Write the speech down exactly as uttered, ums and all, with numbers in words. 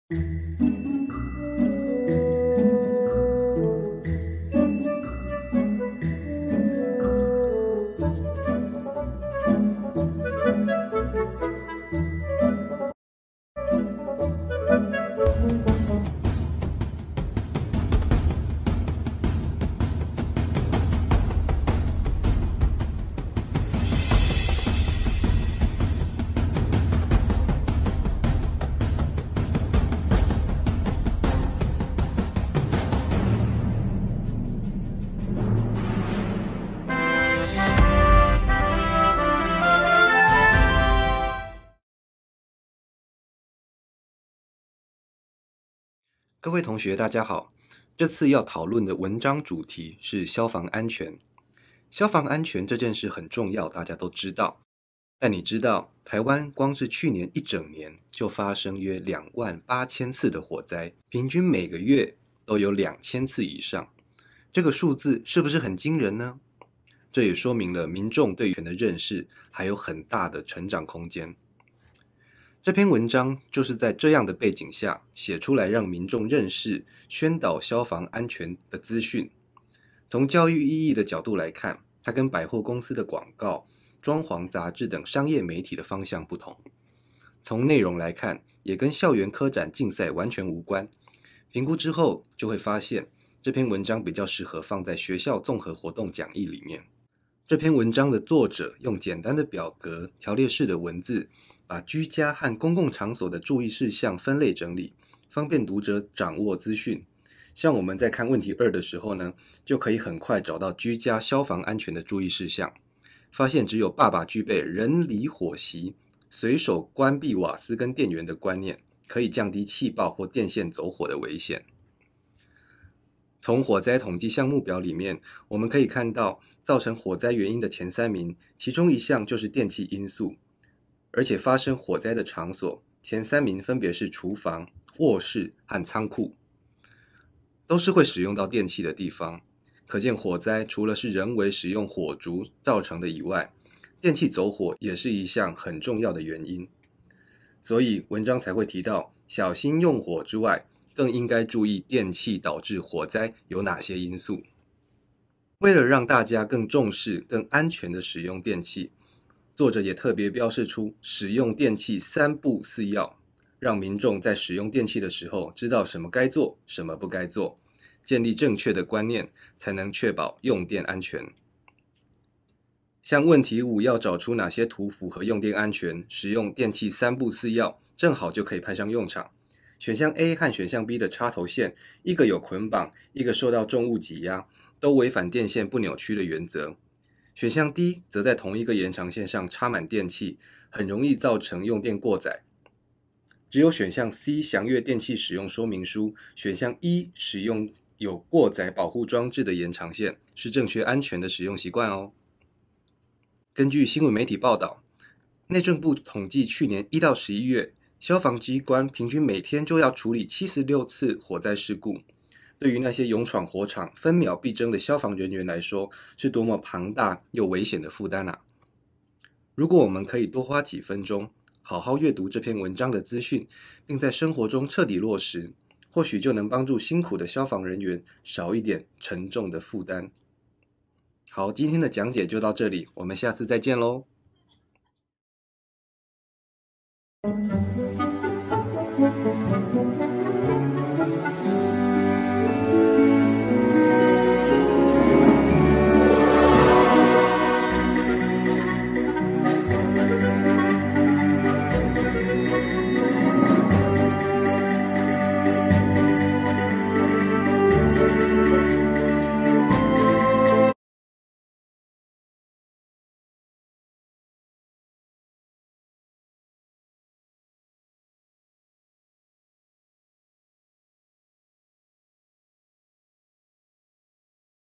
各位同学，大家好。这次要讨论的文章主题是消防安全。消防安全这件事很重要，大家都知道。但你知道，台湾光是去年一整年就发生约两万八千次的火灾，平均每个月都有两千次以上。这个数字是不是很惊人呢？这也说明了民众对安全的认识还有很大的成长空间。这篇文章就是在这样的背景下写出来，让民众认识、宣导消防安全的资讯。从教育意义的角度来看，它跟百货公司的广告、装潢杂志等商业媒体的方向不同。从内容来看，也跟校园科展竞赛完全无关。评估之后就会发现，这篇文章比较适合放在学校综合活动讲义里面。这篇文章的作者用简单的表格、条列式的文字，把居家和公共场所的注意事项分类整理，方便读者掌握资讯。像我们在看问题二的时候呢，就可以很快找到居家消防安全的注意事项。发现只有爸爸具备人离火熄、随手关闭瓦斯跟电源的观念，可以降低气爆或电线走火的危险。从火灾统计项目表里面，我们可以看到造成火灾原因的前三名，其中一项就是电气因素。而且发生火灾的场所前三名分别是厨房、卧室和仓库，都是会使用到电器的地方。可见火灾除了是人为使用火烛造成的以外，电器走火也是一项很重要的原因。所以文章才会提到小心用火之外，更应该注意电器导致火灾有哪些因素。为了让大家更重视、更安全的使用电器，作者也特别标示出使用电器三不四要，让民众在使用电器的时候知道什么该做，什么不该做，建立正确的观念，才能确保用电安全。像问题五要找出哪些图符合用电安全，使用电器三不四要，正好就可以派上用场。选项 A 和选项 B 的插头线，一个有捆绑，一个受到重物挤压，都违反电线不扭曲的原则。选项 D 则在同一个延长线上插满电器，很容易造成用电过载。只有选项 C 详阅电器使用说明书，选项 E 使用有过载保护装置的延长线，是正确安全的使用习惯哦。根据新闻媒体报道，内政部统计去年一到十一月，消防机关平均每天就要处理七十六次火灾事故。对于那些勇闯火场、分秒必争的消防人员来说，是多么庞大又危险的负担啊！如果我们可以多花几分钟，好好阅读这篇文章的资讯，并在生活中彻底落实，或许就能帮助辛苦的消防人员少一点沉重的负担。好，今天的讲解就到这里，我们下次再见喽。